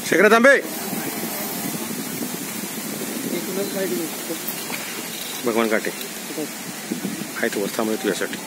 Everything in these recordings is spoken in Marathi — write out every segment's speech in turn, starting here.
शेखर तांबे भगवान काटे आहे तो वर थांबलो तुझ्यासाठी.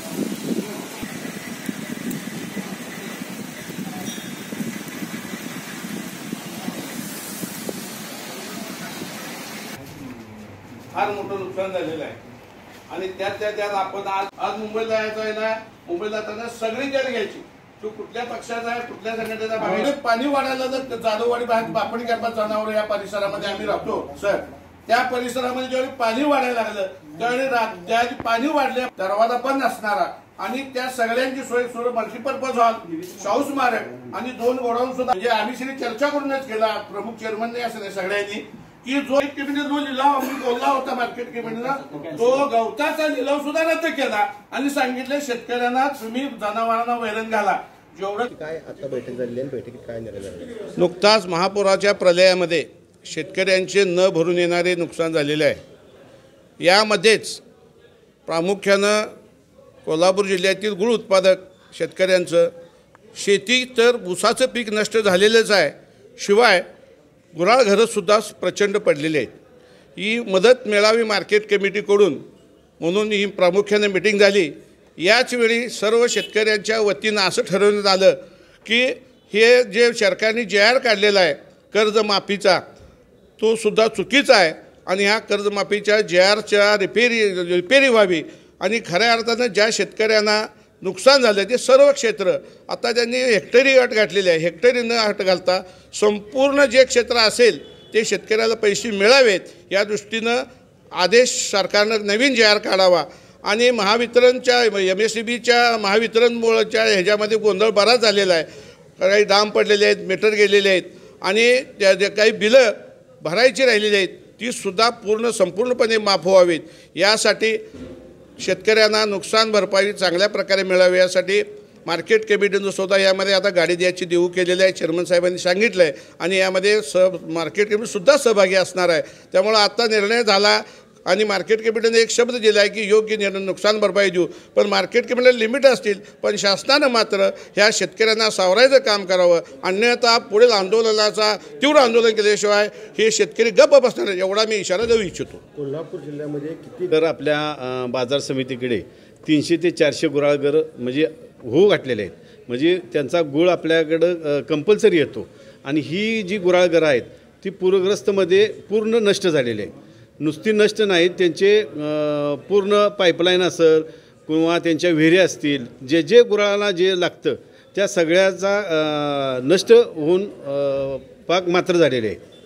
फार मोठं नुकसान झालेलं आहे आणि त्यात आपण आज मुंबईला जायचं आहे ना. मुंबईला जाताना सगळी जण घ्यायची. तो कुठल्या पक्षाचा आहे कुठल्या संघटनेचा बाहेर पाणी वाढायला जर जाधववाडी बापडी कॅम्पात जनावर या परिसरामध्ये आम्ही राहतो सर. त्या परिसरामध्ये ज्यावेळी पाणी वाढायला लागलं त्यावेळी पाणी वाढले दरवाजा बंद असणारा आणि त्या सगळ्यांची सोय मल्टीपर्पज हॉल शाहू स्मारक आणि 2 गोडाऊन सुद्धा म्हणजे आम्ही चर्चा करूनच केला. प्रमुख चेअरमनने असं सगळ्यांनी की जो जो लिलाव आम्ही बोलला होता मार्केट कमिटीला तो गवताचा लिलाव सुद्धा रद्द केला आणि सांगितले शेतकऱ्यांना तुम्ही जनावरांना वैरण घाला. जेवढं काय आता बैठक झाली आणि बैठकीत काय निर्णय झाला? नुकताच महापुराच्या प्रलयामध्ये शेतकऱ्यांचे न भरून येणारे नुकसान झालेले आहे. यामध्येच प्रामुख्यानं कोल्हापूर जिल्ह्यातील गूळ उत्पादक शेतकऱ्यांचं शेती तर ऊसाचं पीक नष्ट झालेलंच आहे, शिवाय गुऱ्हाळ घरंसुद्धा प्रचंड पडलेली आहेत. ही मदत मिळावी मार्केट कमिटीकडून म्हणून ही प्रामुख्याने मिटिंग झाली. याचवेळी सर्व शेतकऱ्यांच्या वतीनं असं ठरवण्यात आलं की हे जे सरकारने JR काढलेला आहे कर्जमाफीचा तो सुद्धा चुकीचा आहे आणि ह्या कर्जमाफीच्या JRच्या रिपेरी व्हावी आणि खऱ्या अर्थानं ज्या शेतकऱ्यांना नुकसान झालं ते सर्व क्षेत्र आता त्यांनी हेक्टरी अट घातलेली आहे. हेक्टरी न अट घालता संपूर्ण जे क्षेत्र असेल ते शेतकऱ्याला पैसे मिळावेत या दृष्टीनं आदेश सरकारनं नवीन JR काढावा आणि महावितरणच्या MSEBच्या महावितरणमुळेच्या ह्याच्यामध्ये गोंधळ बराच झालेला आहे. काही डाम पडलेले आहेत, मीटर गेलेले आहेत आणि काही बिलं भरायची राहिलेली आहेत ती सुद्धा संपूर्णपणे माफ व्हावीत. यासाठी शेतकऱ्यांना नुकसान भरपाई चांगल्या प्रकारे मिळावी यासाठी मार्केट कमिटीनं सुद्धा यामध्ये आता गाडी द्यायची देऊ केलेली आहे. चेअरमन साहेबांनी सांगितलं आहे आणि यामध्ये मार्केट कमिटीसुद्धा सहभागी असणार आहे. त्यामुळं आता निर्णय झाला आणि मार्केट कमिटीने एक शब्द दिला आहे की योग्य निर्णय नुकसान भरपाई देऊ, पण मार्केट कमिटीला लिमिट असतील, पण शासनानं मात्र ह्या शेतकऱ्यांना सावरायचं काम करावं. अन्यथा पुढील आंदोलनाचा तीव्र आंदोलन केल्याशिवाय हे शेतकरी गप्प बसणार एवढा मी इशारा देऊ इच्छितो. कोल्हापूर जिल्ह्यामध्ये किती तर आपल्या बाजार समितीकडे 300 ते 400 गुऱ्हाळघर म्हणजे होऊ घातलेले आहेत. म्हणजे त्यांचा गूळ आपल्याकडं कंपल्सरी येतो आणि ही जी गुऱ्हाळघरं आहेत ती पूरग्रस्तमध्ये पूर्ण नष्ट झालेली आहेत. नुसती नष्ट नाहीत, त्यांचे पूर्ण पाईपलाईन असेल किंवा त्यांच्या विहिरी असतील जे गुऱ्हाळाला जे लागतं त्या सगळ्याचा नष्ट होऊन पाक मात्र झालेले आहे.